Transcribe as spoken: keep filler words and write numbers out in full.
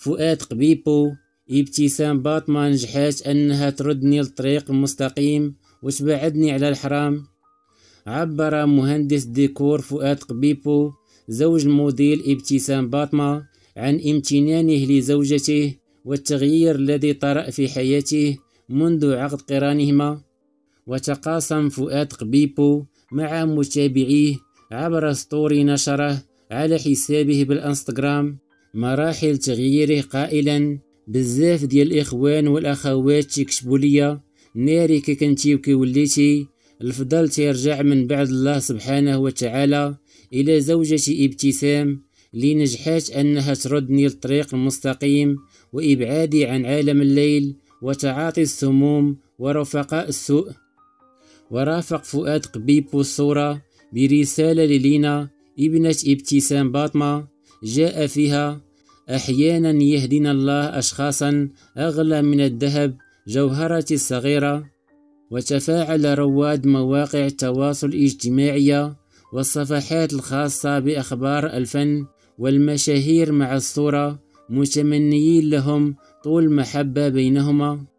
فؤاد قبيبو. ابتسام باطمة نجحات أنها تردني للطريق المستقيم وتبعدني على الحرام. عبر مهندس ديكور فؤاد قبيبو زوج الموديل ابتسام باطمة عن امتنانه لزوجته والتغيير الذي طرأ في حياته منذ عقد قرانهما. وتقاسم فؤاد قبيبو مع متابعيه عبر ستوري نشره على حسابه بالانستغرام مراحل تغييره قائلا: بزاف ديال الاخوان والاخوات تيكتبوا ليا ناري كي كنتي وكي وليتي، الفضل تيرجع من بعد الله سبحانه وتعالى الى زوجتي ابتسام اللي نجحات انها تردني للطريق المستقيم وابعادي عن عالم الليل وتعاطي السموم ورفقاء السوء. ورافق فؤاد قبيبو الصورة برسالة للينا ابنة ابتسام باطمة جاء فيها: أحيانا يهدينا الله أشخاصا أغلى من الذهب جوهرتي الصغيرة. وتفاعل رواد مواقع التواصل الاجتماعي والصفحات الخاصة بأخبار الفن والمشاهير مع الصورة متمنيين لهم طول محبة بينهما.